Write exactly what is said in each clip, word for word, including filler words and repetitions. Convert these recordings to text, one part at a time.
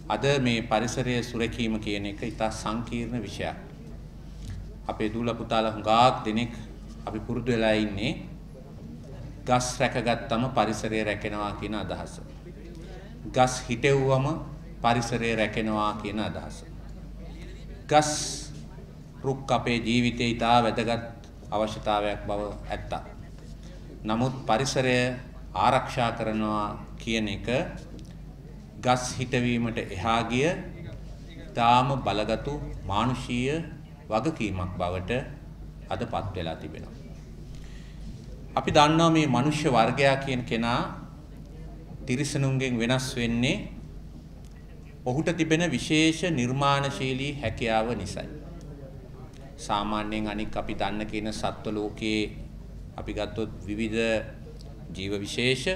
අද මේ පරිසරය සුරැකීම කියන එක ඉතා සංකීර්ණ විෂයක්. අපේ දූල පුතාලා හුඟක් දෙනෙක් අපි පුරුදු වෙලා ඉන්නේ ගස් රැකගත්තම පරිසරය රැකෙනවා කියන අදහස. ගස් හිටෙව්වම පරිසරය රැකෙනවා කියන අදහස. ගස් රුක් අපේ ජීවිතේ ඉතා වැදගත් අවශ්‍යතාවයක් බව ඇත්ත. නමුත් පරිසරය ආරක්ෂා කරනවා කියන එක ගස් හිටවීමට එහා ගිය තාම බලගතු මානුෂීය වගකීමක් බවට අදපත් වෙලා තිබෙනවා. අපි දන්නවා මේ මනුෂ්‍ය වර්ගයා කියන කෙනා තිරිසනුන්ගෙන් වෙනස් වෙන්නේ ඔහුට තිබෙන විශේෂ නිර්මාණශීලී හැකියාව නිසායි. සාමාන්‍යයෙන් අනික් අපි දන්න කියන සත්ව ලෝකයේ අපි ගත්තොත් විවිධ ජීව විශේෂ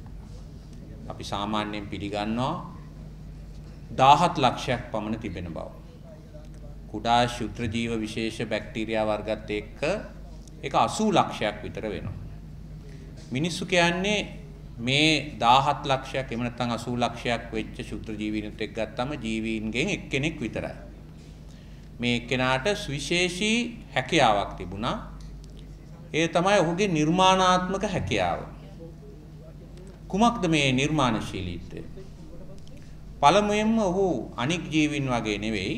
අපි සාමාන්‍යයෙන් පිළිගන්නවා දහහත් ලක්ෂයක් පමණ තිබෙන බව. කුඩා ශුද්‍ර ජීව විශේෂ බැක්ටීරියා වර්ගත් එක්ක ඒක අසූ ලක්ෂයක් විතර වෙනවා. මිනිස්සු කියන්නේ මේ දහහත් ලක්ෂයක් එහෙම නැත්නම් අසූ ලක්ෂයක් වෙච්ච ශුද්‍ර ජීවීනුත් එක්ක ගත්තම ජීවීන්ගෙන් එක්කෙනෙක් විතරයි. මේ එක්කෙනාට සුවිශේෂී හැකියාවක් තිබුණා. ඒ තමයි ඔහුගේ නිර්මාණාත්මක හැකියාව. කුමක්ද මේ නිර්මාණශීලීත්වය? පළමුවෙන්ම ඔහු අනික් ජීවීන් වගේ නෙවෙයි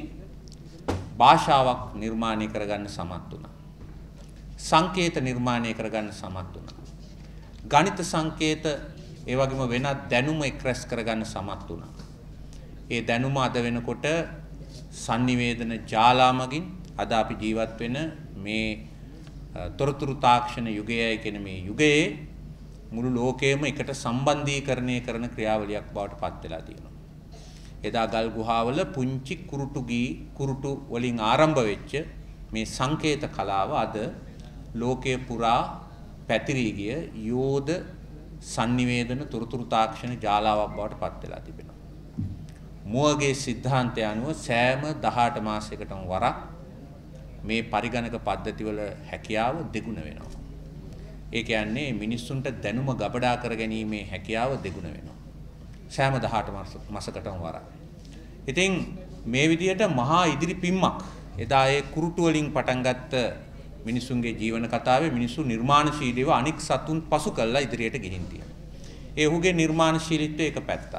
භාෂාවක් නිර්මාණය කරගන්න සමත් වුණා. සංකේත නිර්මාණය කරගන්න සමත් වුණා. ගණිත සංකේත ඒ වගේම වෙනත් දැනුම එක්රැස් කරගන්න සමත් වුණා. ඒ දැනුම අද වෙනකොට sannivedana ජාලා මගින් අද අපි ජීවත් වෙන මේ තොරතුරු තාක්ෂණ යුගයයි කියන මේ යුගයේ මුළු ලෝකයේම එකට සම්බන්ධීකරණය කරන ක්‍රියාවලියක් බවට පත් වෙලා තියෙනවා. එදා ගල් ගුහාවල පුංචි කුරුටු ගී කුරුටු වලින් ආරම්භ වෙච්ච මේ සංකේත කලාව අද ලෝකයේ පුරා පැතිරී ගිය යෝධ sannivedana තොරතුරු තාක්ෂණ ජාලාවක් බවට පත් වෙලා තිබෙනවා. මුවගේ સિદ્ધාන්තය අනුව සෑම දහඅට මාසයකටම වරක් මේ පරිගණක පද්ධතිවල හැකියාව දෙගුණ වෙනවා. ඒ කියන්නේ මිනිස්සුන්ට දැනුම ගබඩා කර ගැනීමේ හැකියාව දෙගුණ වෙනවා. සෑම දහඅට මාසයකටම වරක්. ඉතින් මේ විදිහට මහා ඉදිරි පිම්මක් එදා ඒ කුරුටු වලින් පටන් ගත්ත මිනිසුන්ගේ ජීවන කතාවේ මිනිසු නිර්මාණශීලීව අනික් සතුන් පසු කළා ඉදිරියට ගිහින් තියෙනවා. ඒ ඔහුගේ නිර්මාණශීලීත්වය එක පැත්තක්.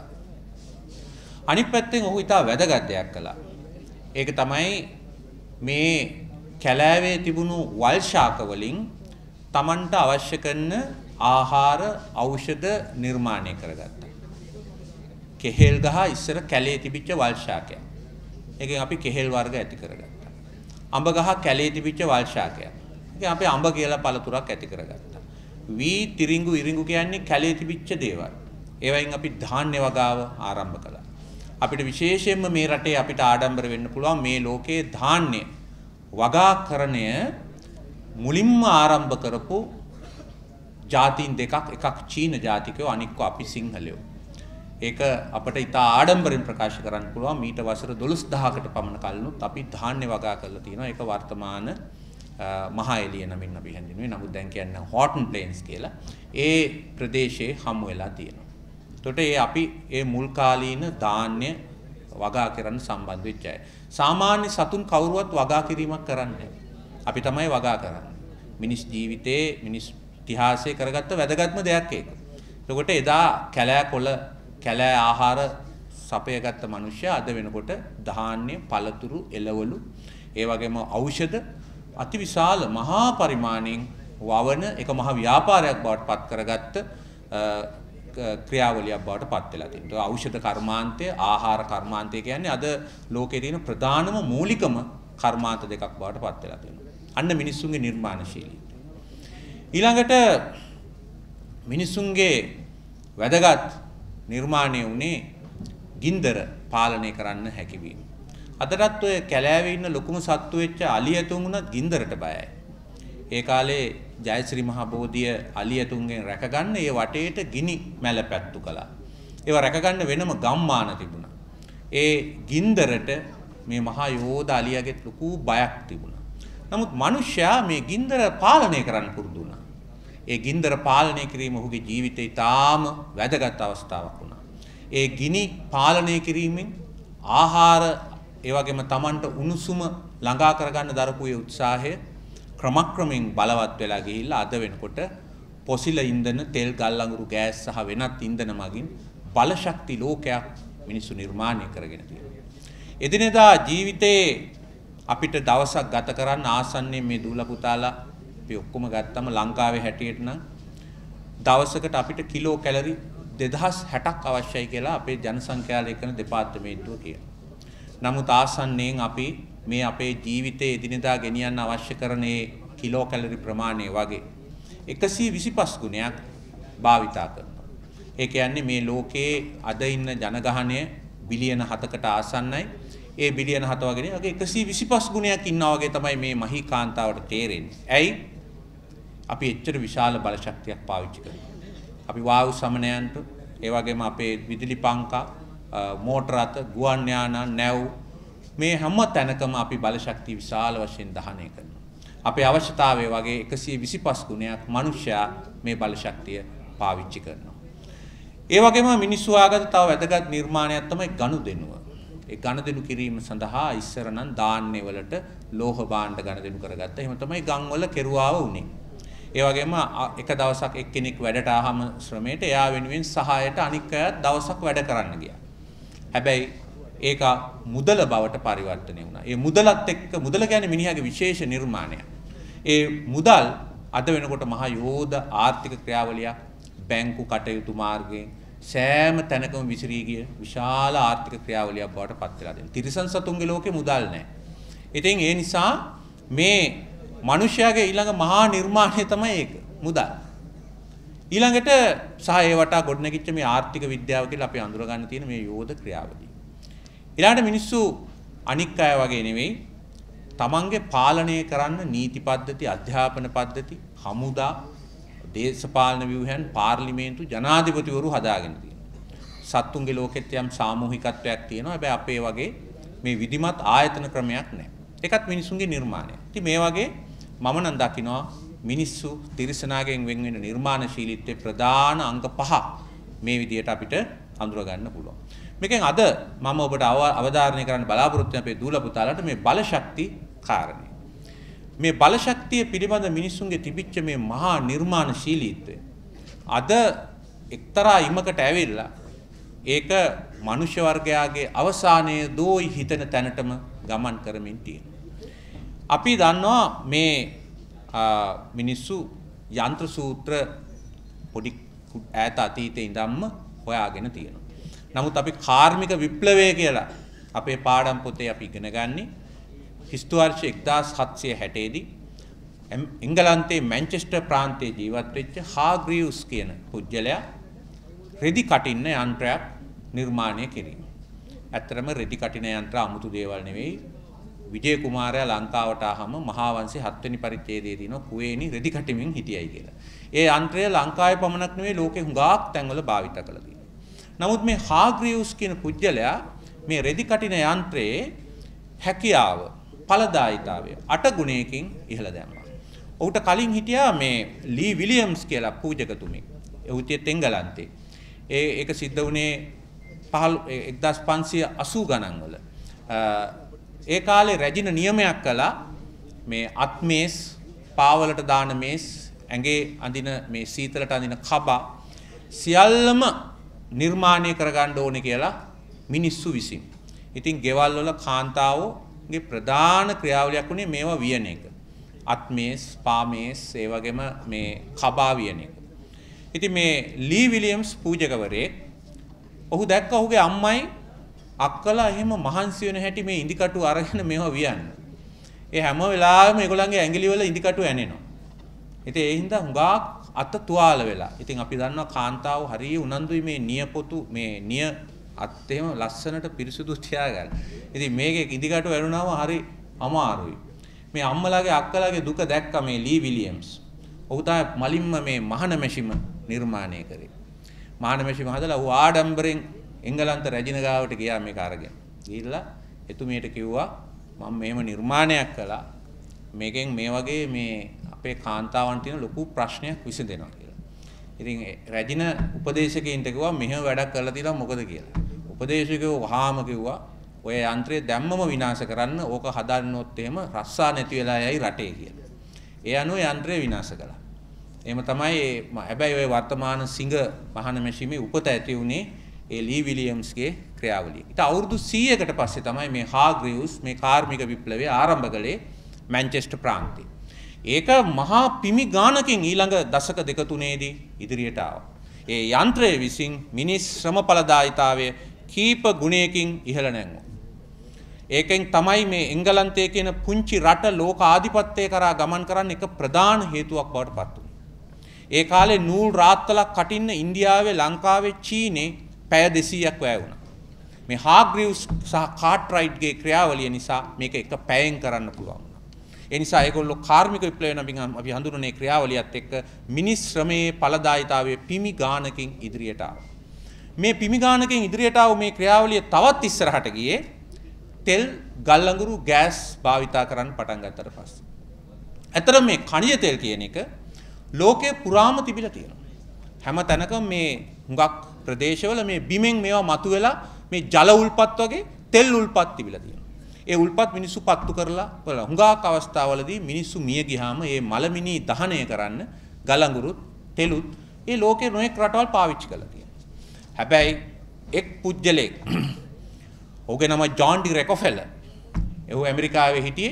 අනිත් පැත්තෙන් ඔහු ඉතා වැදගත් දෙයක් කළා. ඒක තමයි මේ කැලෑවේ තිබුණු වල් ශාක වලින් Tamanට අවශ්‍ය කරන ආහාර ඖෂධ නිර්මාණය කරගත්තා. කෙහෙල් ගහ ඉස්සර කැලේ තිබිච්ච වල් ශාකයක්. ඒකෙන් අපි කෙහෙල් වර්ග ඇති කරගත්තා. අඹ ගහ කැලේ තිබිච්ච වල් ශාකයක්. ඒකෙන් අපි අඹ කියලා පළතුරක් ඇති කරගත්තා. වී තිරිඟු ඉරිඟු කියන්නේ කැලේ තිබිච්ච දේවල්. ඒවයින් අපි ධාන්‍ය වගාව ආරම්භ කළා. අපිට විශේෂයෙන්ම මේ රටේ අපිට ආඩම්බර වෙන්න පුළුවන් මේ ලෝකයේ ධාන්‍ය වගාකරණය මුලින්ම ආරම්භ කරපු ජාතීන් දෙකක්, එකක් චීන ජාතිකයෝ අනික්ක අපි සිංහලයෝ. ඒක අපිට ඉතා ආඩම්බරෙන් ප්‍රකාශ කරන්න පුළුවන්. මීට වසර දොළොස් දහසකට පමණ කලිනුත් අපි ධාන්‍ය වගා කරලා තියෙනවා. ඒක වර්තමාන මහා එළිය නමින් අපි හැඳින්වුවේ. නමුත් දැන් කියන්නේ හොටන් ප්ලේන්ස් කියලා. ඒ ප්‍රදේශයේ හමු වෙලා තියෙනවා. එතකොට ඒ අපි ඒ මුල් කාලීන ධාන්‍ය වගා කරන්න සම්බන්ධ වෙච්ච අය. සාමාන්‍ය සතුන් කවුරුවත් වගා කිරීමක් කරන්නේ අපි තමයි වගා කරන්නේ. මිනිස් ජීවිතේ මිනිස් ඉතිහාසයේ කරගත්ත වැදගත්ම දෙයක් ඒක. එතකොට එදා කැලෑ කොළ කැලෑ ආහාර සපයගත්ත මිනිස්සයා අද වෙනකොට ධාන්‍ය, පළතුරු, එළවලු, ඒ වගේම ඖෂධ අතිවිශාල මහා පරිමාණයෙන් වවන එක මහා ව්‍යාපාරයක් බවට පත් කරගත්ත ක්‍රියාවලියක් බවට පත් වෙලා තියෙනවා. ඖෂධ කර්මාන්තය, ආහාර කර්මාන්තය කියන්නේ අද ලෝකයේ තියෙන ප්‍රධානම මූලිකම කර්මාන්ත දෙකක් බවට පත් වෙලා තියෙනවා. අන්න මිනිස්සුන්ගේ නිර්මාණශීලීත්වය. ඊළඟට මිනිස්සුන්ගේ වැදගත් නිර්මාණය වුණේ ගින්දර පාලනය කරන්න හැකියවීම. අදටත් ඔය කැලෑවේ ඉන්න ලොකුම සත්තු වෙච්ච අලියතුන් උනත් ගින්දරට බයයි. ඒ කාලේ ජයශ්‍රී මහ බෝධිය අලියතුන්ගෙන් රැකගන්න ඒ වටේට ගිනි මැල පැත්තු කළා. ඒවා රැකගන්න වෙනම ගම්මාන තිබුණා. ඒ ගින්දරට මේ මහා යෝධ අලියාගේ ලොකු බයක් තිබුණා. නමුත් මිනිස්සයා මේ ගින්දර පාලනය කරන්න පුරුදු වුණා. ඒ ගින්දර පාලනය කිරීම ඔහුගේ ජීවිතේ තාම වැදගත් අවස්ථාවක් වුණා. ඒ ගිනි පාලනය කිරීමෙන් ආහාර ඒ වගේම Tamanට උණුසුම ළඟා කරගන්න දරපු ඒ උත්සාහය ක්‍රමක්‍රමයෙන් බලවත් වෙලා ගිහිල්ලා අද වෙනකොට පොසිල ඉන්ධන තෙල් ගල් අඟුරු ගෑස් සහ වෙනත් ඉන්ධන මගින් බල ශක්ති ලෝකයක් මිනිස්සු නිර්මාණය කරගෙන තියෙනවා. එදිනෙදා ජීවිතේ අපිට දවසක් ගත කරන්න ආසන්නයෙන් මේ දූල පුතාලා අපි ඔක්කොම ගත්තම ලංකාවේ හැටියට නම් දවසකට අපිට කිලෝ කැලරි දෙදහස් හැටක් අවශ්‍යයි කියලා අපේ ජනසංඛ්‍යා ලේඛන දෙපාර්තමේන්තුව කියනවා. නමුත් ආසන්නයෙන් අපි මේ අපේ ජීවිතයේ එදිනෙදා ගෙනියන්න අවශ්‍ය කරන කිලෝ කැලරි ප්‍රමාණය වගේ එකසිය විසිපස් ගුණයක් භාවිතා කරනවා. ඒ කියන්නේ මේ ලෝකයේ අද ඉන්න ජනගහනය බිලියන හතකට ආසන්නයි. ඒ බිලියන හත වගේ වගේ එකසිය විසිපස් ගුණයක් ඉන්නා වගේ තමයි මේ මහී කාන්තාවට තේරෙන්නේ. ඇයි? අපි එච්චර විශාල බල ශක්තියක් පාවිච්චි කරනවා. අපි වායු සමනයන්ට ඒ වගේම අපේ විදුලි පංකා මෝටර රථ ගුවන් යාන නැව් මේ හැම තැනකම අපි බල ශක්තිය විශාල වශයෙන් දහනය කරනවා. අපේ අවශ්‍යතාවය වගේ එකසිය විසිපස් ගුණයක් මිනිසයා මේ බල ශක්තිය පාවිච්චි කරනවා. ඒ වගේම මිනිස්සු ආගත තව වැදගත් නිර්මාණයක් තමයි ගනුදෙනුව. ඒ ගනුදෙනු කිරීම සඳහා ඉස්සර නම් ධාන්‍ය වලට ලෝහ භාණ්ඩ ගනුදෙනු කරගත්තා. එහෙම තමයි ගම් වල කෙරුවාව උනේ. ඒ වගේම එක දවසක් එක්කෙනෙක් වැඩට ආවම ශ්‍රමයට එයා වෙනුවෙන් සහායට අනික් අයත් දවසක් වැඩ කරන්න ගියා. හැබැයි ඒක මුදල බවට පරිවර්තනය වුණා. ඒ මුදලත් එක්ක මුදල කියන්නේ මිනිහාගේ විශේෂ නිර්මාණයක්. ඒ මුදල් අද වෙනකොට මහා යෝධ ආර්ථික ක්‍රියාවලියක් බැංකු කටයුතු මාර්ගයෙන් සෑම තැනකම විසිරී ගිය විශාල ආර්ථික ක්‍රියාවලියක් බවට පත් වෙලා දෙනවා. තිරිසන් සතුන්ගේ ලෝකේ මුදල් නැහැ. ඉතින් ඒ නිසා මේ මිනිස්යාගේ ඊළඟ මහා නිර්මාණය තමයි ඒක මුදල්. ඊළඟට සහ ඒ වටා ගොඩනැගිච්ච මේ ආර්ථික විද්‍යාව කියලා අපි අඳුර ගන්න තියෙන මේ යෝධ ක්‍රියාවලිය. ඊළඟට මිනිස්සු අනික් අය වගේ නෙවෙයි තමන්ගේ පාලනය කරන්න නීති පද්ධති, අධ්‍යාපන පද්ධති, හමුදා, දේශපාලන ව්‍යුහයන්, පාර්ලිමේන්තු, ජනාධිපතිවරු හදාගෙන තියෙනවා. සත්තුන්ගේ ලෝකෙත් යම් සාමූහිකත්වයක් තියෙනවා. හැබැයි අපේ වගේ මේ විධිමත් ආයතන ක්‍රමයක් නැහැ. ඒකත් මිනිසුන්ගේ නිර්මාණය. ඉතින් මේ වගේ මම නම් දකිනවා මිනිස්සු තිරිසනාගෙන් වෙන් වෙන නිර්මාණශීලීත්වයේ ප්‍රධාන අංග පහ මේ විදිහට අපිට අඳුර ගන්න පුළුවන්. මේකෙන් අද මම ඔබට අවධාරණය කරන්න බලාපොරොත්තු වෙන අපේ දූල පුතාලට මේ බල ශක්ති කාරණේ. මේ බල ශක්තිය පිළිබඳ මිනිසුන්ගේ තිබිච්ච මේ මහා නිර්මාණශීලීත්වය අද එක්තරා ඉමකට ඇවිල්ලා ඒක මනුෂ්‍ය වර්ගයාගේ අවසානයේ දෝයි හිතන තැනටම ගමන් කරමින් තියෙනවා. අපි දන්නවා මේ මිනිස්සු යන්ත්‍ර සූත්‍ර පොඩි ඈත අතීතේ ඉඳන්ම හොයාගෙන තියෙනවා. නමුත් අපි කාර්මික විප්ලවය කියලා අපේ පාඩම් පොතේ අපි ඉගෙන ගන්නේ ක්‍රිස්තු වර්ෂ එක්දාස් හත්සිය හැට දී එංගලන්තයේ මැන්චෙස්ටර් ප්‍රාන්තයේ ජීවත් වෙච්ච හාග්‍රීව්ස් කියන පුජ්‍යලයා රෙදි කටින්න යන්ත්‍රයක් නිර්මාණය කිරීම. ඇත්තටම රෙදි කටින යන්ත්‍ර 아무තු දේවල් නෙවෙයි. විජේ කුමාරයා ලංකාවට ආවම මහාවංශයේ හත්වෙනි පරිච්ඡේදයේ තියෙනවා කුවේණි රෙදි කටිමින් හිටියයි කියලා. ඒ යන්ත්‍රය ලංකාවේ පමණක් නෙවෙයි ලෝකේ හුඟක් තැන්වල භාවිත කරලා තියෙනවා. නමුත් මේ හාග්‍රීව්ස් කියන පුජ්‍යලයා මේ රෙදි කටින යන්ත්‍රයේ හැකියාව, ඵලදායීතාවය අට ගුණයකින් ඉහළ දැම්මා. ඔහුට කලින් හිටියා මේ ලී විලියම්ස් කියලා පූජකතුමෙක්. ඒ උතියත් එංගලන්තේ. ඒ ඒක සිද්ධ වුණේ එක්දාස් පන්සිය අසූ ගණන් වල. ඒ කාලේ රැජින නියමයක් කළා මේ අත්මේස්, පාවලට දාන මේස්, ඇඟේ අඳින මේ සීතලට අඳින කබා සියල්ලම නිර්මාණය කරගන්න ඕනේ කියලා මිනිස්සු විසින්. ඉතින් ගෙවල් වල කාන්තාවෝගේ ප්‍රධාන ක්‍රියාවලියක් උනේ මේවා වියන එක. අත්මේස්, පාමේස්, ඒ වගේම මේ කබා වියන එක. ඉතින් මේ ලී විලියම්ස් පූජකවරයෙක් ඔහු දැක්ක ඔහුගේ අම්මයි අක්කලා එහෙම මහන්සි වෙන හැටි මේ ඉදිකටු අරගෙන මේවා වියන්න. ඒ හැම වෙලාවෙම ඒගොල්ලන්ගේ ඇඟිලි වල ඉදිකටු ඇනෙනවා. ඉතින් ඒ හින්දා හුඟක් අත තුවාල වෙලා. ඉතින් අපි දන්නවා කාන්තාව හරිය උනන්දුයි මේ නියපොතු මේ නිය අත් එහෙම ලස්සනට පිරිසුදු තියාගන්න. ඉතින් මේකේ ඉදිකටු ඇනුනම හරි අමාරුයි. මේ අම්මලාගේ අක්කලාගේ දුක දැක්ක මේ ලී විලියම්ස්. ඔහු තමයි මලින්ම මේ මහන මැෂිම නිර්මාණය කරේ. මහන මැෂිම හදලා ඔහු ආඩම්බරෙන් එංගලන්ත රැජින ගාවට ගියා මේක අරගෙන. ගිහිල්ලා එතුමියට කිව්වා මම මේව නිර්මාණයක් කළා. මේකෙන් මේ වගේ මේ අපේ කාන්තාවන් තියෙන ලොකු ප්‍රශ්නයක් විසඳෙනවා කියලා. ඉතින් රැජින උපදේශකයින්ට කිව්වා මෙහෙම වැඩක් කරලා තියෙනවා මොකද කියලා. උපදේශකයෝ වහාම කිව්වා ඔය යන්ත්‍රය දැම්මම විනාශ කරන්න ඕක හදන්නොත් එහෙම රස්සා නැති වෙලා යයි රටේ කියලා. ඒ අනුව යන්ත්‍රය විනාශ කළා. එහෙම තමයි හැබැයි ඔය වර්තමාන සිංහ පහන මැෂිමේ උපත ඇති වුණේ ඒ ලී විලියම්ස්ගේ ක්‍රියාවලිය. ඊට අවුරුදු සීයකට පස්සේ තමයි මේ හාග්‍රීව්ස් මේ කාර්මික විප්ලවය ආරම්භ කළේ මැන්චෙස්ටර් ප්‍රාන්තයේ. ඒක මහා පිමි ගානකින් ඊළඟ දශක දෙක තුනේදී ඉදිරියට ආවා. ඒ යන්ත්‍රය විසින් මිනිස් ශ්‍රම ඵලදායීතාවය කීප ගුණයකින් ඉහළ නැංගුවා. ඒකෙන් තමයි මේ එංගලන්තය කියන පුංචි රට ලෝක ආධිපත්‍යය කරා ගමන් කරන්න එක ප්‍රධාන හේතුවක් බවට පත් වුණා. ඒ කාලේ නූල් රාත්තලක් කටින්න ඉන්දියාවේ ලංකාවේ චීනේ පැය දෙසීයක් වැය වුණා. මේ හාග්‍රීව්ස් සහ කාර්ට්රයිට්ගේ ක්‍රියාවලිය නිසා මේක එක පැයෙන් කරන්න පුළුවන්. ඒ නිසා ඒගොල්ලෝ කාර්මික විප්ලවය නම් අපි හඳුනන ක්‍රියාවලියත් එක්ක මිනිස් ශ්‍රමයේ ඵලදායීතාවයේ පිමි ගානකින් ඉදිරියට ආවා. මේ පිමි ගානකින් ඉදිරියට ආව මේ ක්‍රියාවලිය තවත් ඉස්සරහට ගියේ තෙල් ගල් අඟුරු ගෑස් භාවිතා කරන්න පටන් ගත්තට පස්සේ. ඇත්තටම මේ ඛනිජ තෙල් කියන එක ලෝකේ පුරාම තිබිලා තියෙනවා. හැම තැනකම මේ හුඟක් ප්‍රදේශවල මේ බිමෙන් මේවා මතුවෙලා මේ ජල උල්පත් වගේ තෙල් උල්පත් තිබිලා තියෙනවා. ඒ උල්පත් මිනිස්සු පත්තු කරලා බලලා හුඟක් අවස්ථාවලදී මිනිස්සු මිය ගියාම මේ මලමිනී දහනය කරන්න ගල් අඟුරුත් තෙලුත් ඒ ලෝකේ නොයෙක් රටවල් පාවිච්චි කරලා තියෙනවා. හැබැයි එක් පුජ්‍යලෙක් ඔහුගේ නම ජෝන් ඩි රොකෆෙලර්. ඔහු ඇමරිකාවේ හිටියේ.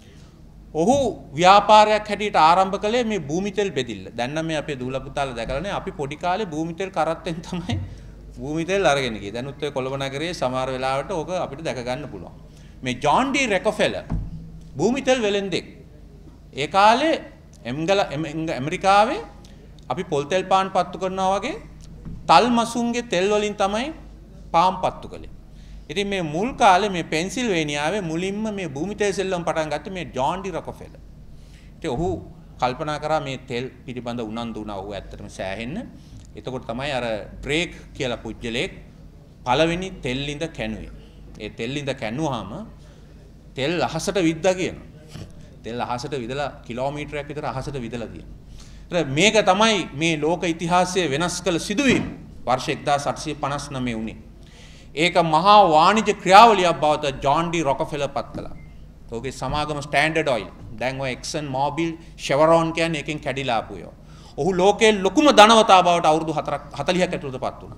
ඔහු ව්‍යාපාරයක් හැටියට ආරම්භ කළේ මේ භූමි තෙල් බෙදිල්ල. දැන් නම් මේ අපේ දූල පුතාලා දැකලා නැහැ. අපි පොඩි කාලේ භූමි තෙල් කරත්තෙන් තමයි භූමි තෙල් අරගෙන ගියේ. දැනුත් ඔය කොළඹ නගරයේ සමහර වෙලාවට ඕක අපිට දැක ගන්න පුළුවන්. මේ ජෝන් ඩි රොකෆෙලර් භූමි තෙල් වෙලෙන්දෙක්. ඒ කාලේ එම්ගල ඇමරිකාවේ අපි පොල් තෙල් පාන් පත්තු කරනවා වගේ තල් මසුන්ගේ තෙල් වලින් තමයි පාන් පත්තු කළේ. ඉතින් මේ මුල් කාලේ මේ පෙන්සිල්වේනියාවේ මුලින්ම මේ භූමි තෙල් සෙල්ලම් පටන් ගත්තේ මේ ජෝන් ඩි රොකෆෙලර්. ඉතින් ඔහු කල්පනා කරා මේ තෙල් පිළිබඳ උනන්දු වුණා ඔහු ඇත්තටම සෑහෙන්න. එතකොට තමයි අර ඩ්‍රේක් කියලා පුජ්‍යලෙක් පළවෙනි තෙල් ලිඳ කැණුවේ. ඒ තෙල් ලිඳ කැණුවාම තෙල් අහසට විද්දා කියනවා. තෙල් අහසට විදලා කිලෝමීටරයක් විතර අහසට විදලා තියෙනවා. මේක තමයි මේ ලෝක ඉතිහාසයේ වෙනස් කළ සිදුවීම. වර්ෂ එක්දාස් අටසිය පනස් නවය උනේ. ඒක මහා වාණිජ ක්‍රියාවලියක් බවට ජෝන් ඩි රොකෆෙලර් පත් කළා. ඔහුගේ සමාගම ස්ටෑන්ඩඩ් ඔයිල්. දැන් ඔය එක්සන් මොබිල් ෂෙවරොන් කියන්නේ එකෙන් කැඩිලා ආපු ඒවා. ඔහු ලෝකයේ ලොකුම ධනවතා බවට අවුරුදු හතලිහක් ඇතුළත පත් වුණා.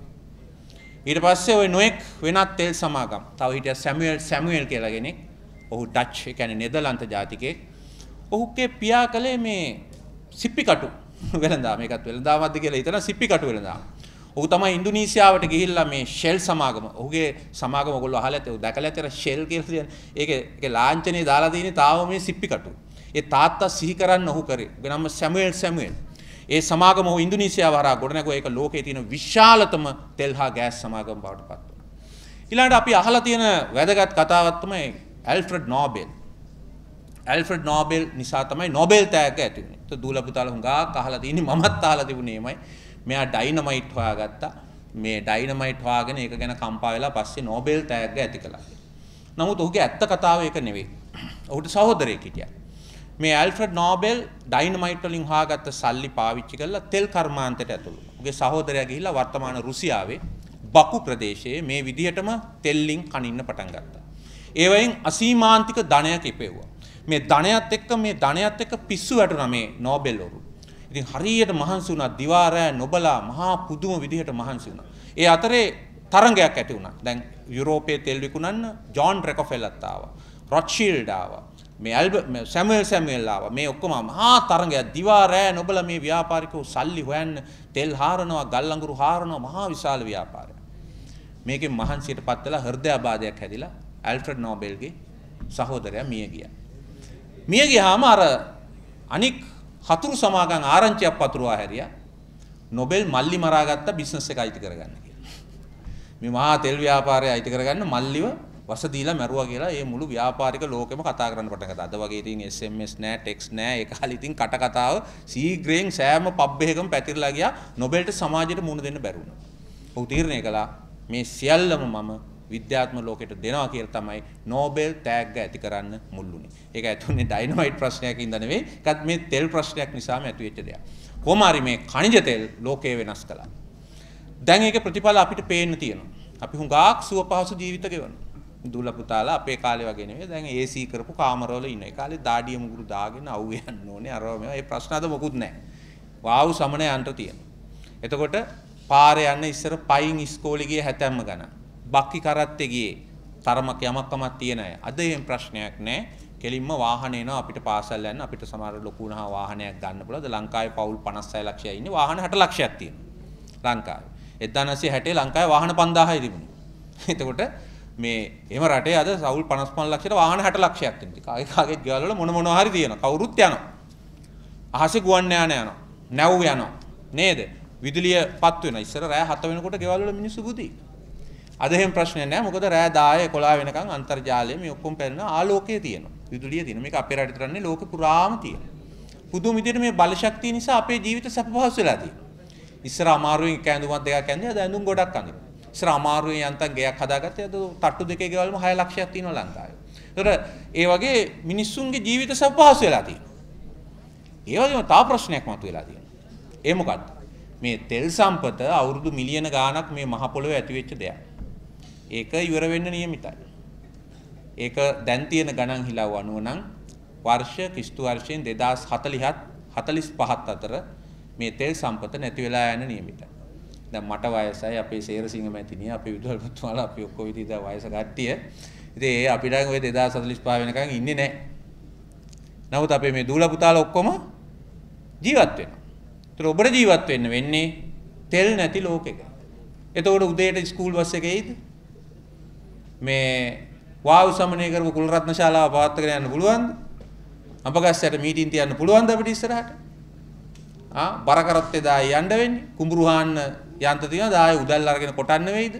ඊට පස්සේ ඔය නොඑක් වෙනත් තෙල් සමාගම්. තව හිටියා සැමුවෙල් සැමුවෙල් කියලා කෙනෙක්. ඔහු ඩච් ඒ කියන්නේ නෙදර්ලන්ත ජාතිකයෙක්. ඔහුගේ පියා කලේ මේ සිප්පි කටු වෙළඳාම. මේකත් වෙළඳාමක්ද කියලා හිතන සිප්පි කටු වෙළඳාම. ඔහු තමයි ඉන්දුනීසියාවට ගිහිල්ලා මේ ෂෙල් සමාගම. ඔහුගේ සමාගම ඔයගොල්ලෝ අහලා ඇති. ඔය දැකලා ඇති ෂෙල් කියලා කියන්නේ. ඒකේ ඒකේ ලාංඡනේ දාලා තියෙන්නේ තාම මේ සිප්පි කටු. ඒ තාත්තා සිහි කරන්න ඔහු කරේ. ඔහුගේ නම සැමුවෙල් සැමුවෙල්. ඒ සමාගම ඔහු ඉන්දුනීසියාව හරහා ගොඩනැගුවා. ඒක ලෝකයේ තියෙන විශාලතම තෙල් හා ගෑස් සමාගම බවට පත් වුණා. ඊළඟට අපි අහලා තියෙන වැදගත් කතාවක් තමයි ඇල්ෆ්‍රඩ් නෝබෙල්. ඇල්ෆ්‍රඩ් නෝබෙල් නිසා තමයි නෝබෙල් තෑග්ග ඇති වුණේ. તો දූල පුතාලා හුඟක් අහලා තියෙන්නේ මමත් අහලා තිබුණේමයි. මෙයා ඩයිනමයිට් හොයාගත්තා. මේ ඩයිනමයිට් හොයාගෙන ඒක ගැන කම්පා වෙලා පස්සේ නෝබෙල් තෑග්ග ඇති කළා. නමුත් ඔහුගේ ඇත්ත කතාව ඒක නෙවෙයි. ඔහුට සහෝදරයෙක් හිටියා. මේ ඇල්ෆ්‍රඩ් නෝබෙල් ඩයිනමයිට් වලින් හොයාගත්ත සල්ලි පාවිච්චි කරලා තෙල් කර්මාන්තයට ඇතුළු වුණා. ඔහුගේ සහෝදරයා ගිහිල්ලා වර්තමාන රුසියාවේ බකු ප්‍රදේශයේ මේ විදිහටම තෙල්ලින් කනින්න පටන් ගත්තා. ඒ වයින් අසීමාන්තික ධනයක් ඉපෙව්වා. මේ ධනයත් එක්ක මේ ධනයත් එක්ක පිස්සු වැටුණා මේ නෝබෙල් වරු. ඉතින් හරියට මහන්සි වුණා දිවා රෑ නොබලා මහා පුදුම විදිහට මහන්සි වුණා. ඒ අතරේ තරංගයක් ඇති වුණා. දැන් යුරෝපයේ තෙල් විකුණන්න ජෝන් රොකෆෙලර්ත් ආවා. රොත්ෂීල්ඩ් ආවා. මේ ඇල්බර්ට් සැමුවෙල් සැමුවෙල් ආවා. මේ ඔක්කොම මහා තරංගයක් දිවා රෑ නොබලා මේ ව්‍යාපාරිකෝ සල්ලි හොයන්න තෙල් හාරනවා ගල් අඟුරු හාරනවා මහා විශාල ව්‍යාපාරයක්. මේකෙන් මහන්සියට පත් වෙලා හෘදයාබාධයක් හැදිලා ඇල්ෆ්‍රඩ් නෝබෙල්ගේ සහෝදරයා මිය ගියා. මිය ගියාම අර අනික් හතුරු සමාගම් ආරංචියක් පතුරවා හැරියා. නෝබෙල් මල්ලි මරාගත්ත බිස්නස් එක අයිති කරගන්න කියලා. මේ මහා තෙල් ව්‍යාපාරය අයිති කරගන්න මල්ලිව වස දීලා මැරුවා කියලා මේ මුළු ව්‍යාපාරික ලෝකෙම කතා කරන්න පටන් ගත්තා. අද වගේ ඉතින් එස් එම් එස් නෑ, ටෙක්ස්ට් නෑ. ඒ කාලේ ඉතින් කට කතාව සීග්‍රේන් සෑම පබ් එකකම පැතිරලා ගියා. නෝබෙල්ට සමාජයට මුණ දෙන්න බැරි වුණා. ඔහු තීරණය කළා මේ සියල්ලම මම විද්‍යාත්මක ලෝකෙට දෙනවා කියලා තමයි නෝබෙල් තෑග්ග ඇති කරන්න මුල්ුනේ. ඒක ඇතුනේ ඩයිනමයිට් ප්‍රශ්නයක් ඉඳ නෙවෙයි. ඒකත් මේ තෙල් ප්‍රශ්නයක් නිසාම ඇති වෙච්ච දෙයක්. කොහොම හරි මේ ඛනිජ තෙල් ලෝකය වෙනස් කළා. දැන් ඒකේ ප්‍රතිඵල අපිට පේන්න තියෙනවා. අපි හුඟක් සුව පහසු ජීවිත ගෙවනවා. දුල පුතාලා අපේ කාලේ වගේ නෙවෙයි. දැන් ඒ සී කරපු කාමරවල ඉන්න. ඒ කාලේ දාඩිය මුගුරු දාගෙන අවු යන්න ඕනේ. අරව මේවා. ඒ ප්‍රශ්න අද මොකුත් නැහැ. වාව් සමන යන්ත්‍ර තියෙනවා. එතකොට පාරේ යන්න ඉස්සර පයින් ඉස්කෝලේ ගියේ හැතැම්ම ගණන්. බක්කි කරත්තේ ගියේ තරමක් යමක් කමක් තියෙන අය. අද එහෙම ප්‍රශ්නයක් නැහැ. කෙලින්ම වාහන එනවා අපිට පාසල් යන්න අපිට සමහර ලොකු වුණා වාහනයක් ගන්න පුළුවන්. ද ලංකාවේ පවුල් පනස් හය ලක්ෂයක් ඉන්නේ වාහන හැට ලක්ෂයක් තියෙනවා. ලංකාවේ. එක්දාස් නවසිය හැටේ ලංකාවේ වාහන පන්දාහයි තිබුණේ. එතකොට මේ එහෙම රටේ අද සවුල් පනස් පහ ලක්ෂයට වාහන හැට ලක්ෂයක් තියෙනවා. කාගේ කාගේ ගෙවල් වල මොන මොනවා හරි තියෙනවා. කවුරුත් යනවා. අහසේ ගුවන් යාන යනවා. නැව් යනවා. නේද? විදුලිය පත් වෙනවා. ඉස්සර රෑ හත වෙනකොට ගෙවල් වල මිනිස්සු බුදි. අද එහෙම ප්‍රශ්නයක් නැහැ. මොකද රෑ දාය එකොළහ වෙනකන් අන්තර්ජාලය මේ ඔක්කොම පැරෙන ආලෝකයේ තියෙනවා. විදුලිය තියෙනවා. මේක අපේ රටේ තරන්නේ ලෝකෙ පුරාම තියෙනවා. පුදුම විදිහට මේ බල ශක්තිය නිසා අපේ ජීවිත සැප පහසු වෙලා තියෙනවා. ඉස්සර අමාරුවෙන් කැඳුමක් දෙකක් ඇඳේ අද ඇඳුම් ගොඩක් අඳිනවා. ඉස්සර අමාරුවෙන් යන්තම් ගෙයක් හදාගත්තේ අද තට්ටු දෙකේ ගෙවල්ම හය ලක්ෂයක් තියෙනවා ලංකාවේ. ඒතර ඒ වගේ මිනිස්සුන්ගේ ජීවිත සැප පහසු වෙලා තියෙනවා. ඒ වගේම තව ප්‍රශ්නයක් මතුවලා තියෙනවා. ඒ මොකක්ද? මේ තෙල් සම්පත අවුරුදු මිලියන ගාණක් මේ මහ පොළොවේ ඇති වෙච්ච දෙයක්. ඒක ඉවර වෙන්න නියමිතයි. ඒක දැන් තියෙන ගණන් හිලව් අනුව නම් වර්ෂ කිස්තු වර්ෂයෙන් දෙදාස් හතළිහත් හතළිස් පහත් අතර මේ තෙල් සම්පත නැති වෙලා යන නියමිතයි. දැන් මට වයසයි අපේ සේරසිංහ මැතිණිය අපේ විදුහල්පතිතුමාලා අපි ඔක්කොම විදිහට වයස කට්ටිය. ඉතින් ඒ අපිට ඔය දෙදාස් හතළිස් පහ වෙනකන් ඉන්නේ නැහැ. නමුත් අපේ මේ දූල පුතාලා ඔක්කොම ජීවත් වෙනවා. ඒතර ඔබට ජීවත් වෙන්න වෙන්නේ තෙල් නැති ලෝකෙක. එතකොට උදේට ස්කූල් බස් එකේ එයිද? මේ වායු සමනය කරපු කුලරත්න ශාලාව පවත්වාගෙන යන්න පුළුවන්ද? අපගස්සයට මීටින් තියන්න පුළුවන්ද අපිට ඉස්සරහට? ආ බර කරත්තේ දායි යන්න වෙන්නේ. කුඹුරු හාන්න යන්ත්‍ර තියෙනවා දායි උදැල්ල අරගෙන කොටන්න වෙයිද?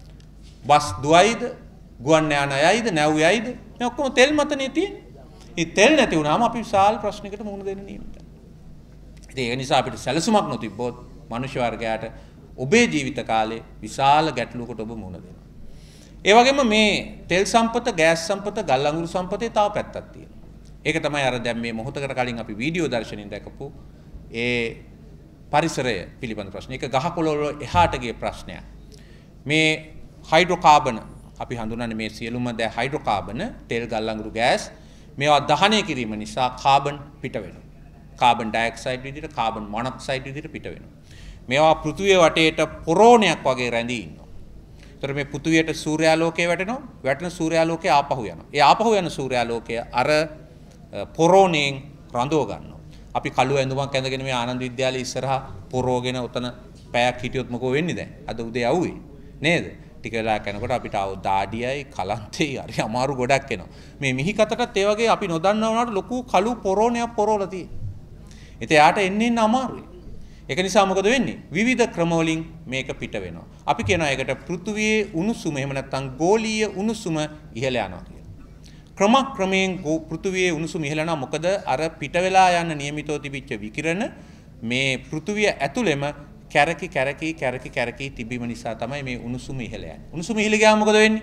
බස් දුවයිද? ගුවන් යාන යයිද? නැව් යයිද? මේ ඔක්කොම තෙල් මතනේ තියෙන්නේ. මේ තෙල් නැති වුණාම අපි විශාල ප්‍රශ්නයකට මුහුණ දෙන්න නියමිතයි. ඉතින් ඒ නිසා අපිට සැලසුමක් නොතිබ්බොත් මනුෂ්‍ය වර්ගයාට ඔබේ ජීවිත කාලේ විශාල ගැටලුවකට ඔබ මුහුණ දෙනවා. ඒ වගේම මේ තෙල් සම්පත, ගෑස් සම්පත, ගල් අඟුරු සම්පතේ තව පැත්තක් තියෙනවා. ඒක තමයි අර දැන් මේ මොහොතකට කලින් අපි වීඩියෝ දර්ශනයෙන් දැකපු ඒ පරිසරය පිළිබඳ ප්‍රශ්න. ඒක ගහකොළ වල එහාට ගිය ප්‍රශ්නයක්. මේ හයිඩ්‍රෝකාබන අපි හඳුනන්නේ මේ සියලුම ද හයිඩ්‍රෝකාබන, තෙල්, ගල් අඟුරු, ගෑස් මේවා දහනය කිරීම නිසා කාබන් පිට වෙනවා. කාබන් ඩයොක්සයිඩ් විදිහට, කාබන් මොනොක්සයිඩ් විදිහට පිට වෙනවා. මේවා පෘථිවිය වටේට පොරෝණයක් වගේ රැඳී ඉන්නවා. ඒතර මේ පෘථිවියට සූර්යාලෝකය වැටෙනවා. වැටෙන සූර්යාලෝකය ආපහු යනවා. ඒ ආපහු යන සූර්යාලෝකය අර පොරෝණයෙන් රඳව ගන්නවා. අපි කළු ඇඳුමක් ඇඳගෙන මේ ආනන්ද විද්‍යාලයේ ඉස්සරහා පොරෝගෙන උතන පැයක් හිටියොත් මොකෝ වෙන්නේ දැන්? අද උදේ යවුවේ නේද? ටික වෙලාවක් යනකොට අපිට ආව දාඩියයි කලන්තේ හරි අමාරු ගොඩක් එනවා. මේ මිහිකතටත් ඒ වගේ අපි නොදන්නා වුණාට ලොකු කළු පොරෝණයක් පොරවලා තියෙනවා. ඉතින් යාට එන්න එන්න අමාරුයි. ඒක නිසා මොකද වෙන්නේ? විවිධ ක්‍රම වලින් මේක පිට වෙනවා. අපි කියනවා ඒකට පෘථුවියේ උණුසුම එහෙම නැත්නම් ගෝලීය උණුසුම ඉහළ යනවා කියලා. ක්‍රම ක්‍රමයෙන් පෘථුවියේ උණුසුම ඉහළ යනවා. මොකද අර පිට වෙලා යන නියමිතව තිබිච්ච විකිරණ මේ පෘථුවිය ඇතුළෙම කැරකි කැරකි කැරකි කැරකි තිබීම නිසා තමයි මේ උණුසුම ඉහළ යන්නේ. උණුසුම ඉහළ ගියාම මොකද වෙන්නේ?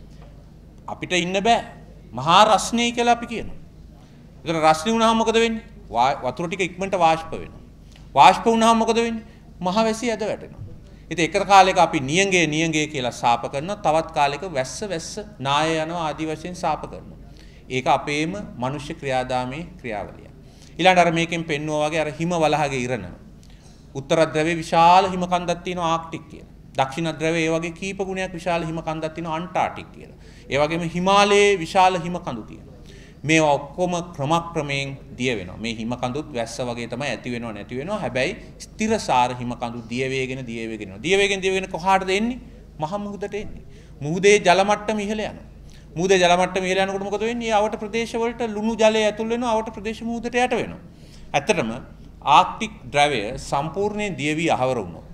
අපිට ඉන්න බෑ. මහා රස්නේ කියලා අපි කියනවා. ඒතර රස්නේ වුණාම මොකද වෙන්නේ? වතුර ටික ඉක්මනට වාෂ්ප වෙනවා. වාෂ්ප වුණාම මොකද වෙන්නේ? මහ වැසි ඇද වැටෙනවා. ඉතින් එක කාලයක අපි නියංගේ නියංගේ කියලා සාප කරනවා. තවත් කාලයක වැස්ස වැස්ස නාය යනවා ආදි වශයෙන් සාප කරනවා. ඒක අපේම මනුෂ්‍ය ක්‍රියාදාමයේ ක්‍රියාවලිය. ඊළඟට අර මේකෙන් පෙන්වුවා වගේ අර හිම වලහගේ ඉරණ. උත්තර ද්‍රවයේ විශාල හිම කන්දක් තියෙනවා ආක්ටික් කියලා. දක්ෂිණ ද්‍රවයේ ඒ වගේ කීප ගුණයක් විශාල හිම කන්දක් තියෙනවා අන්ටාර්ටික් කියලා. ඒ වගේම හිමාලයේ විශාල හිම කඳු තියෙනවා. මේවා ඔක්කොම ක්‍රමක්‍රමයෙන් දිය වෙනවා. මේ හිම කඳුත් වැස්ස වගේ තමයි ඇති වෙනව නැති වෙනව. හැබැයි ස්ථිරසාර හිම කඳු දිය වේගෙන දිය වේගෙන යනවා. දිය වේගෙන දිය වේගෙන කොහාටද එන්නේ? මහ මුහුදට එන්නේ. මුහුදේ ජල මට්ටම ඉහළ යනවා. මුහුදේ ජල මට්ටම ඉහළ යනකොට මොකද වෙන්නේ? ඒ අවට ප්‍රදේශ වලට ලුණු ජලය ඇතුල් වෙනවා. අවට ප්‍රදේශ මුහුදට යට වෙනවා. ඇත්තටම ආක්ටික් ද්‍රවය සම්පූර්ණයෙන් දිය වී අහවර වුණා.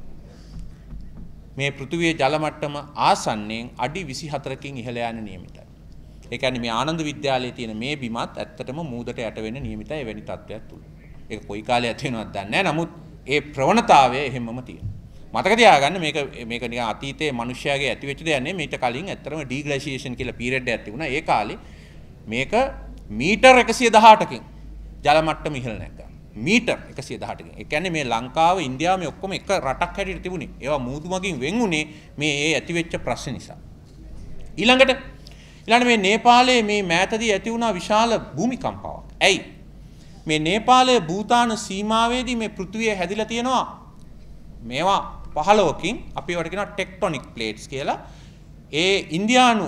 මේ පෘථිවියේ ජල මට්ටම ආසන්නයෙන් අඩි විසිහතරකින් ඉහළ යන නියමිතයි. ඒ කියන්නේ මේ ආනන්ද විද්‍යාලයේ තියෙන මේ බිමත් ඇත්තටම මූදට යට වෙන්න නියමිතයි එවැනි තත්ත්වයක් තුල. ඒක කොයි කාලයක් තියෙනවද දන්නේ නැහැ. නමුත් ඒ ප්‍රවණතාවය එහෙමම තියෙනවා. මතක තියාගන්න මේක මේක නිකන් අතීතයේ මිනිස්යාගේ ඇති වෙච්ච දෙයක් නෙමෙයි. මීට කලින් ඇත්තටම ඩීග්ලැෂියේෂන් කියලා පීරියඩ් එකක් තිබුණා. ඒ කාලේ මේක මීටර් එකසිය දහඅටකින් ජල මට්ටම ඉහළ නැග්ගා. මීටර් එකසිය දහඅටකින්. ඒ කියන්නේ මේ ලංකාව ඉන්දියාව මේ ඔක්කොම එක රටක් හැටියට තිබුණේ. ඒවා මූදු මගින් වෙන් වුණේ මේ ඒ ඇති වෙච්ච ප්‍රශ්න නිසා. ඊළඟට ඊළඟ මේ නේපාලයේ මේ මෑතදී ඇති වුණා විශාල භූමිකම්පාවක්. ඇයි? මේ නේපාලයේ භූතාන සීමාවේදී මේ පෘථිවිය හැදිලා තියෙනවා මේවා පහළොවකින් අපි ඒවට කියනවා ටෙක්ටොනික් ප්ලේට්ස් කියලා. ඒ ඉන්දියානු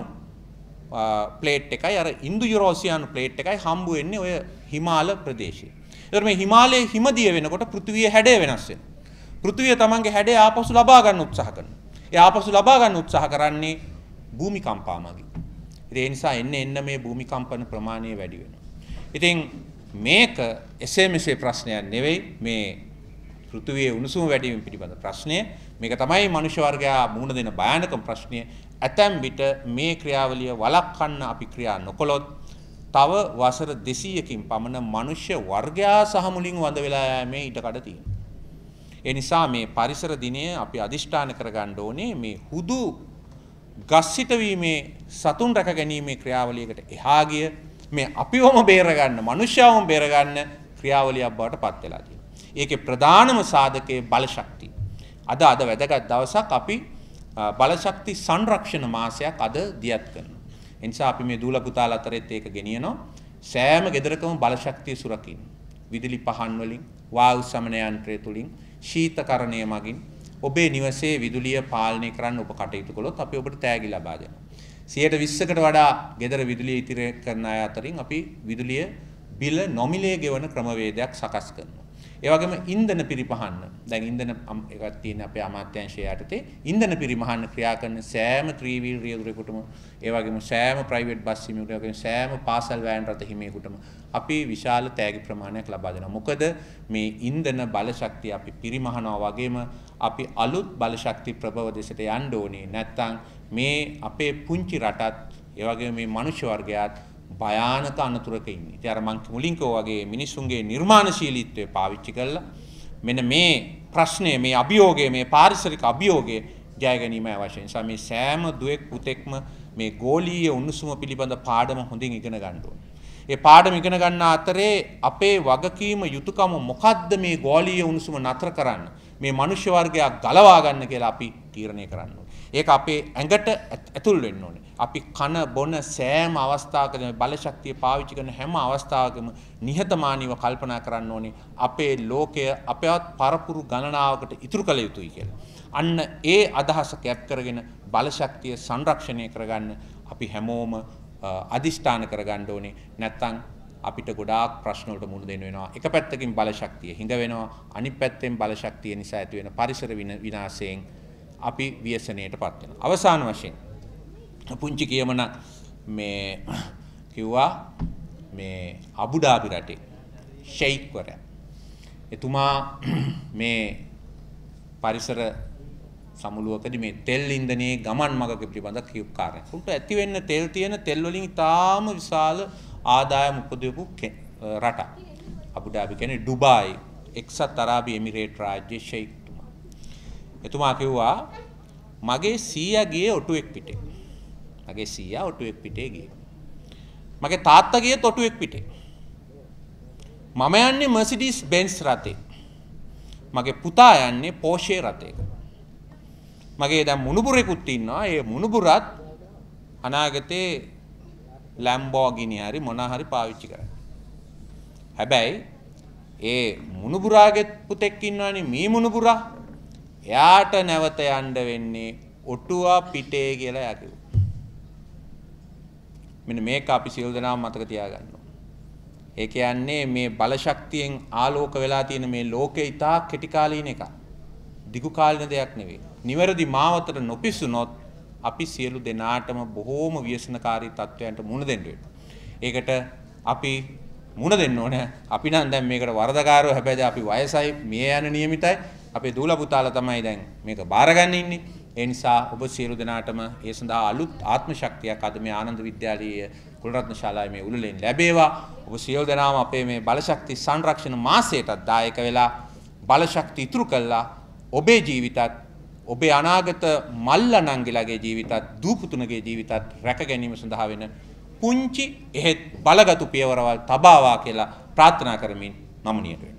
ප්ලේට් එකයි අර ඉන්දු යුරෝසියානු ප්ලේට් එකයි හම්බ වෙන්නේ ඔය හිමාල ප්‍රදේශයේ. ඒතර මේ හිමාලයේ හිමදිය වෙනකොට පෘථිවිය හැඩය වෙනස් වෙනවා. පෘථිවිය තමන්ගේ හැඩය ආපසු ලබා ගන්න උත්සාහ කරනවා. ඒ ආපසු ලබා ගන්න උත්සාහ කරන්නේ භූමිකම්පා මගින්. ඒ නිසා එන්න එන්න මේ භූමිකම්පන ප්‍රමාණය වැඩි වෙනවා. ඉතින් මේක එසේ මෙසේ ප්‍රශ්නයක් නෙවෙයි මේ පෘථිවියේ උණුසුම වැඩි වීම පිළිබඳ ප්‍රශ්නය. මේක තමයි මනුෂ්‍ය වර්ගයා මුහුණ දෙන භයානකම ප්‍රශ්නය. ඇතැම් විට මේ ක්‍රියාවලිය වළක්වන්න අපි ක්‍රියා නොකළොත් තව වසර දෙසීයකින් පමණ මනුෂ්‍ය වර්ගයා සහ මුලින් වඳ වෙලා යෑමේ ඉඩකඩ තියෙනවා. ඒ නිසා මේ පරිසර දිනය අපි අදිෂ්ඨාන කරගන්න ඕනේ මේ හුදු ගස්සිත වීමේ සතුන් රැක ගැනීමේ ක්‍රියාවලියකට එහා ගිය මේ අපිවම බේරගන්න මනුෂ්‍යවම බේරගන්න ක්‍රියාවලියක් බවට පත් වෙලා තියෙනවා. ඒකේ ප්‍රධානම සාධකයේ බල ශක්තිය. අද අද වැදගත් දවසක් අපි බල ශක්ති සංරක්ෂණ මාසයක් අද දියත් කරනවා. ඒ නිසා අපි මේ දූල පුතාලා අතරෙත් ඒක ගෙනියනවා. සෑම ගෙදරකම බල ශක්තිය සුරකින්න. විදුලි පහන් වලින්, වායු සමන යන්ත්‍රය තුලින්, ශීතකරණය මගින් ඔබේ නිවසේ විදුලිය පාලනය කරන්න ඔබ කටයුතු කළොත් අපි ඔබට තෑගි ලබා දෙනවා. සියයට විස්සකට වඩා ගෙදර විදුලිය ඉතිරි කරන අය අතරින් අපි විදුලිය බිල නොමිලේ ගෙවන ක්‍රමවේදයක් සකස් කරනවා. ඒ වගේම ඉන්ධන පිරිපහන්න. දැන් ඉන්ධන එකක් තියෙන අපේ අමාත්‍යාංශය යටතේ ඉන්ධන පිරිමහන්න ක්‍රියා කරන සෑම ත්‍රිවීල් රියදුරෙකුටම ඒ වගේම සෑම ප්‍රයිවට් බස් හිමියෙකුට වගේම සෑම පාසල් වෑන් රථ හිමියෙකුටම අපි විශාල තෑගි ප්‍රමාණයක් ලබා දෙනවා. මොකද මේ ඉන්ධන බල ශක්තිය අපි පිරිමහනවා වගේම අපි අලුත් බල ශක්ති ප්‍රභව දෙසට යන්න ඕනේ. නැත්නම් මේ අපේ පුංචි රටත් ඒ වගේම මේ මනුෂ්‍ය වර්ගයාත් භයානක අනතුරක ඉන්නේ. ඉතින් අර මං මුලින් කිව්වා වගේ මිනිසුන්ගේ නිර්මාණශීලීත්වය පාවිච්චි කරලා මෙන්න මේ ප්‍රශ්නය, මේ අභියෝගය, මේ පාරිසරික අභියෝගය ජය ගැනීම අවශ්‍යයි. ඒ නිසා මේ සෑම දුවෙක් පුතෙක්ම මේ ගෝලීය උණුසුම පිළිබඳ පාඩම හොඳින් ඉගෙන ගන්න ඕනේ. ඒ පාඩම ඉගෙන ගන්න අතරේ අපේ වගකීම යුතුයකම මොකද්ද මේ ගෝලීය උණුසුම නතර කරන්න, මේ මනුෂ්‍ය වර්ගයා ගලවා ගන්න කියලා අපි තීරණය කරන්න ඕනේ. ඒක අපේ ඇඟට ඇතුල් වෙන්න ඕනේ. අපි කන බොන සෑම අවස්ථාවකදම බල ශක්තිය පාවිච්චි කරන හැම අවස්ථාවකම නිහතමානීව කල්පනා කරන්න ඕනේ අපේ ලෝකය අපවත් පරපුරු ගණනාවකට ඉතුරු කළ යුතුයි කියලා. අන්න ඒ අදහස කැප් කරගෙන බල ශක්තිය සංරක්ෂණය කරගන්න අපි හැමෝම අදිෂ්ඨාන කරගන්න ඕනේ. නැත්නම් අපිට ගොඩාක් ප්‍රශ්න වලට මුහුණ දෙන්න වෙනවා. එක පැත්තකින් බල ශක්තිය හිඟ වෙනවා, අනිත් පැත්තෙන් බල ශක්තිය නිසා ඇති වෙන පරිසර විනාශයෙන් අපි ව්‍යසනයටපත් වෙනවා. අවසාන වශයෙන් පුංචි කියමන මේ කිව්වා මේ අබුඩාබි රටේ ෂෙයික්වරයා. එතුමා මේ පරිසර සමුළුවකදී මේ තෙල් ඉන්ධනයේ ගමන් මගක පිළිබඳ කියපු කාරණා. උන්ට ඇති වෙන්න තෙල් තියෙන තෙල් වලින් ඉතාම විශාල ආදායම් උපදවපු රටක්. අබුඩාබි කියන්නේ ඩුබායි, එක්සත් අරාබි එමිරේට් රාජ්‍යයේ ෂෙයික්තුමා. එතුමා කිව්වා මගේ සීයා ගියේ ඔටුවෙක් පිටේ. මගේ සීයා ඔටුවෙක් පිටේ ගියේ. මගේ තාත්තා ගියේත් ඔටුවෙක් පිටේ. මම යන්නේ මර්සිඩීස් බෙන්ස් රථේ. මගේ පුතා යන්නේ පෝෂේ රථයක. මගේ දැන් මුණුබුරෙකුත් ඉන්නවා. ඒ මුණුබුරත් අනාගතේ ලැම්බෝගිනි හරි මොන හරි පාවිච්චි කරන්න. හැබැයි ඒ මුණුබුරාගේ පුතෙක් ඉන්නවනේ මේ මුණුබුරා. එයාට නැවත යන්න වෙන්නේ ඔටුවා පිටේ කියලා එයා කිව්වා. මෙන්න මේක අපි සියලු දෙනාම මතක තියාගන්න ඕනේ. ඒ කියන්නේ මේ බල ශක්තියෙන් ආලෝක වෙලා තියෙන මේ ලෝකේ ඉතා කෙටි කාලීන එකක්. දිගු කාලින දෙයක් නෙවෙයි. නිවැරදි මාවතට නොපිසුනොත් අපි සියලු දෙනාටම බොහෝම ව්‍යසනකාරී තත්වයන්ට මුහුණ දෙන්න වෙනවා. ඒකට අපි මුහුණ දෙන්න ඕනේ. අපි නම් දැන් මේකට වරදකාරයෝ හැබැයි අපි වයසයි මිය යන නියමිතයි. අපේ දූල පුතාලා තමයි දැන් මේක බාරගන්න ඉන්නේ. ඒ නිසා ඔබ සියලු දෙනාටම ඒ සඳහා අලුත් ආත්ම ශක්තියක් අද මේ ආනන්ද විද්‍යාලයේ කුලරත්න ශාලාවේ මේ උළෙලෙන් ලැබේවා. ඔබ සියලු දෙනාම අපේ මේ බල ශක්ති සංරක්ෂණ මාසයටත් දායක වෙලා බල ශක්තිය ඉතුරු කළා ඔබේ ජීවිතත් ඔබේ අනාගත මල්ල නංගිලාගේ ජීවිතත් දූපුතුණගේ ජීවිතත් රැක ගැනීම සඳහා වෙන පුංචි එහෙත් බලගත් පියවරවල් තබාවා කියලා ප්‍රාර්ථනා කරමින් මම නියත වෙනවා.